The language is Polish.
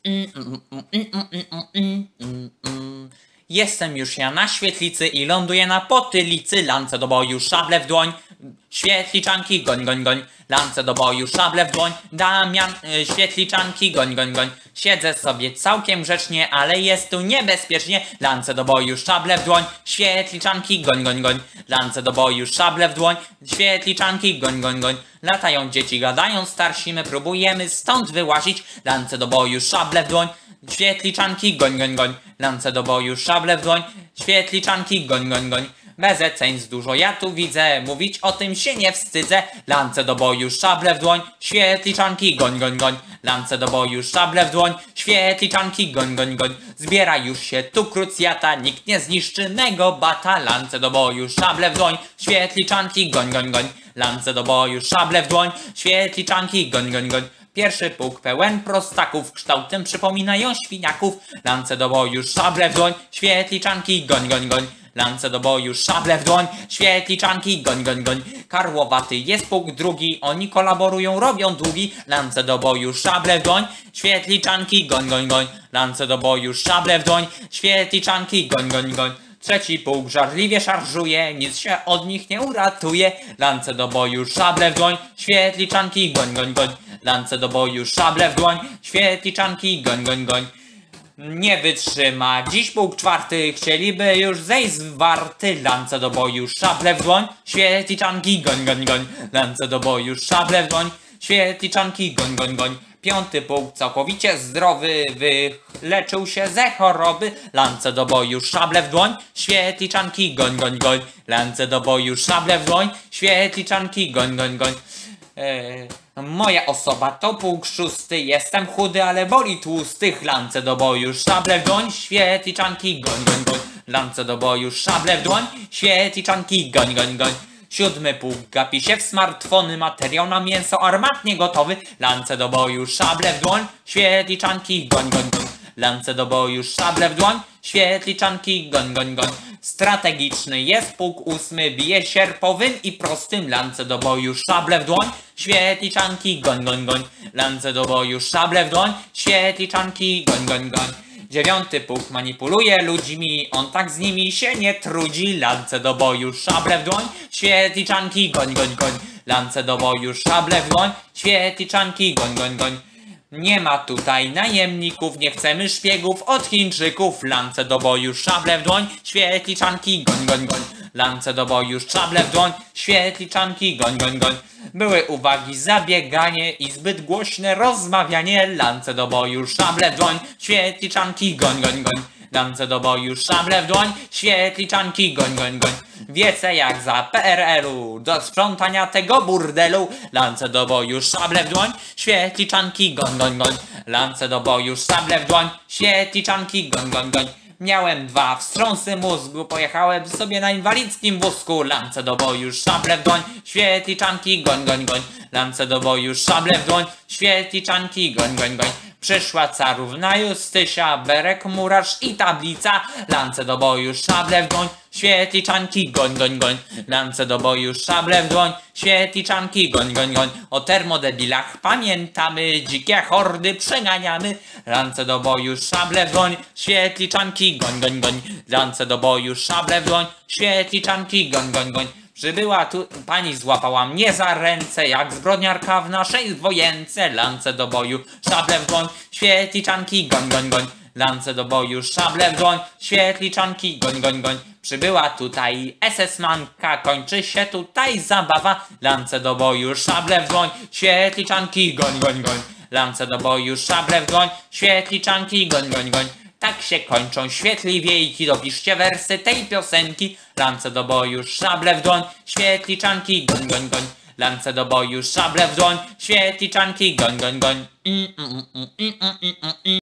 Jestem już ja na świetlicy i ląduję na potylicy. Lance do boju, szable w dłoń. Świetliczanki, goń, goń, goń. Lance do boju, szable w dłoń. Damian, świetliczanki, goń, goń, goń. Siedzę sobie całkiem grzecznie, ale jest tu niebezpiecznie. Lance do boju, szable w dłoń. Świetliczanki, goń, goń, goń. Lance do boju, szable w dłoń. Świetliczanki, goń, goń, goń. Latają dzieci, gadają starsi, my próbujemy stąd wyłazić. Lance do boju, szable w dłoń. Świetliczanki, goń, goń, goń. Lance do boju, szable w dłoń. Świetliczanki, goń, goń, goń. Bezeceństw dużo ja tu widzę, mówić o tym się nie wstydzę. Lance do boju, szable w dłoń. Świetliczanki, goń, goń, goń. Lance do boju, szable w dłoń. Świetliczanki, goń, goń, goń. Zbiera już się tu krucjata, nikt nie zniszczy mego bata. Lance do boju, szable w dłoń. Świetliczanki, goń, goń, goń. Lance do boju, szable w dłoń. Świetliczanki, goń, goń, goń. Pierwszy pług pełen prostaków, kształtem przypominają świniaków. Lance do boju, szable w dłoń. Świetliczanki, goń, goń, goń. Lance do boju, szable w dłoń. Świetliczanki, goń, goń, goń. Karłowaty jest pług drugi, oni kolaborują, robią długi. Lance do boju, szable w dłoń. Świetliczanki, goń, goń, goń. Lance do boju, szable w dłoń. Świetliczanki, goń, goń, goń. Trzeci pułk żarliwie szarżuje, nic się od nich nie uratuje. Lance do boju, szable w dłoń. Świetliczanki, goń, goń, goń. Lance do boju, szable w dłoń. Świetliczanki, goń, goń, goń. Nie wytrzyma dziś pułk czwarty, chcieliby już zejść z warty. Lance do boju, szable w dłoń. Świetliczanki, goń, goń, goń. Lance do boju, szable w dłoń. Świetliczanki, goń, goń, goń. Piąty pułk całkowicie zdrowy, wyleczył się ze choroby. Lance do boju, szable w dłoń. Świetliczanki, goń, goń, goń. Lance do boju, szable w dłoń. Świetliczanki, goń, goń, goń. Moja osoba to pułk szósty, jestem chudy, ale boli tłustych. Lance do boju, szable w dłoń. Świetliczanki, goń, goń, goń. Lance do boju, szable w dłoń. Świetliczanki, goń, goń, goń. Siódmy pułk gapi się w smartfony, materiał na mięso armatnie gotowy. Lance do boju, szable w dłoń. Świetliczanki, goń, goń, goń. Lance do boju, szable w dłoń. Świetliczanki, goń, goń, goń. Strategiczny jest pułk ósmy, bije sierpowym i prostym. Lance do boju, szable w dłoń. Świetliczanki, goń, goń, goń. Lance do boju, szable w dłoń. Świetliczanki, goń, goń, goń. Dziewiąty pułk manipuluje ludźmi, on tak z nimi się nie trudzi. Lance do boju, szable w dłoń. Świetliczanki, goń, goń, goń. Lance do boju, szable w dłoń. Świetliczanki, goń, goń, goń. Nie ma tutaj najemników, nie chcemy szpiegów od Chińczyków. Lance do boju, szable w dłoń. Świetliczanki, goń, goń, goń. Lance do boju, szable w dłoń. Świetliczanki, goń, goń, goń. Były uwagi, zabieganie i zbyt głośne rozmawianie. Lance do boju, szable w dłoń. Świetliczanki, goń, goń, goń. Lance do boju, szable w dłoń. Świetliczanki, goń, goń, goń. Wiece jak za PRL-u, do sprzątania tego burdelu. Lance do boju, szable w dłoń. Świetliczanki, goń, goń, goń. Lance do boju, szable w dłoń. Świetliczanki, goń, goń, goń. Miałem dwa wstrząsy mózgu, pojechałem sobie na inwalidzkim wózku. Lance do boju, szable w dłoń. Świetliczanki, goń, goń, goń. Lance do boju, szable w dłoń. Świetliczanki, goń, goń, goń. Przyszła carówna Justysia, berek, murarz i tablica. Lance do boju, szable w dłoń. Świetliczanki, goń, goń, goń. Lance do boju, szable w dłoń. Świetliczanki, goń, goń, goń. O termodebilach pamiętamy, dzikie hordy przeganiamy. Lance do boju, szable w dłoń. Świetliczanki, goń, goń, goń. Lance do boju, szable w dłoń. Świetliczanki, goń, goń, goń. Przybyła tu, pani złapała mnie za ręce, jak zbrodniarka w naszej wojence. Lance do boju, szable w dłoń. Świetliczanki, goń, goń, goń. Lance do boju, szable w dłoń. Świetliczanki, goń, goń, goń. Przybyła tutaj SS-manka, kończy się tutaj zabawa. Lance do boju, szable w dłoń. Świetliczanki, goń, goń, goń. Lance do boju, szable w dłoń. Świetliczanki, goń, goń, goń. Tak się kończą świetliwiejki, dopiszcie wersy tej piosenki. Lance do boju, szable w dłoń. Świetliczanki, goń, goń, goń. Lance do boju, szable w dłoń. Świetliczanki, goń, goń, goń.